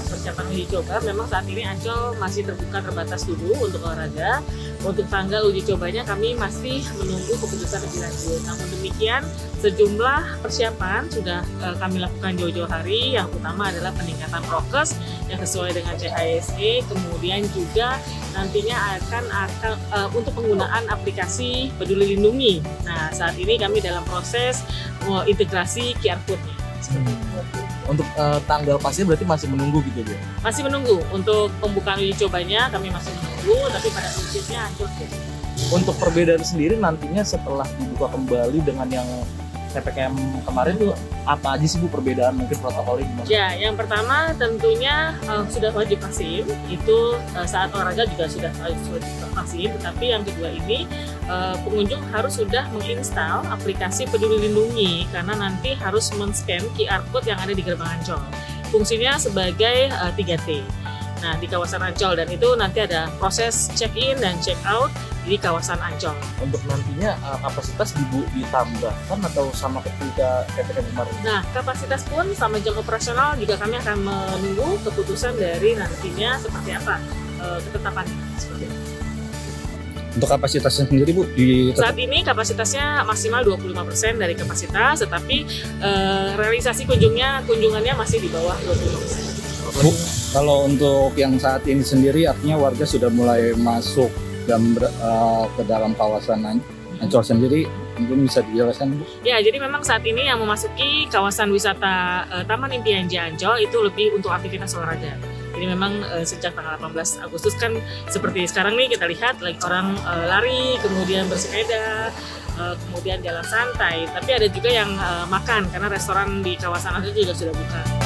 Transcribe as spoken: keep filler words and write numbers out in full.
persiapan uji coba, memang saat ini Ancol masih terbuka terbatas dulu untuk olahraga. Untuk tanggal uji cobanya kami masih menunggu keputusan lebih lanjut. Namun demikian, sejumlah persiapan sudah uh, kami lakukan jauh-jauh hari. Yang utama adalah peningkatan prokes yang sesuai dengan C H S E, kemudian juga nantinya akan akan uh, untuk penggunaan aplikasi Peduli Lindungi. Nah, saat ini kami dalam proses uh, integrasi Q R code-nya. Untuk uh, tanggal pasti berarti masih menunggu gitu ya? Masih menunggu. Untuk pembukaan uji cobanya kami masih menunggu, tapi pada prinsipnya Ancol. Untuk perbedaan sendiri nantinya setelah dibuka kembali dengan yang P P K M kemarin tuh apa aja sih Bu perbedaan mungkin protokolnya gimana? Ya, yang pertama tentunya uh, sudah wajib vaksin, itu uh, saat olahraga juga sudah wajib vaksin, tetapi yang kedua ini uh, pengunjung harus sudah menginstal aplikasi Peduli Lindungi karena nanti harus men-scan Q R code yang ada di gerbang Ancol. Fungsinya sebagai uh, tiga T. Nah, di kawasan Ancol, dan itu nanti ada proses check-in dan check-out di kawasan Ancol. Untuk nantinya uh, kapasitas dibu ditambahkan atau sama ketika P P K M kemarin? Nah, kapasitas pun sama jam operasional juga kami akan menunggu keputusan dari nantinya seperti apa uh, ketetapannya. Seperti itu. Untuk kapasitasnya sendiri Bu? Di saat ini kapasitasnya maksimal dua puluh lima persen dari kapasitas, tetapi uh, realisasi kunjungnya kunjungannya masih di bawah dua puluh lima persen. Bu, kalau untuk yang saat ini sendiri artinya warga sudah mulai masuk dan uh, ke dalam kawasan Ancol sendiri, mungkin bisa dijelaskan Bu? Ya, jadi memang saat ini yang memasuki kawasan wisata uh, Taman Impian Jaya Ancol itu lebih untuk aktivitas olahraga. Jadi memang uh, sejak tanggal delapan belas Agustus kan seperti sekarang nih kita lihat lagi orang uh, lari, kemudian bersepeda, uh, kemudian jalan santai. Tapi ada juga yang uh, makan karena restoran di kawasan Ancol juga sudah buka.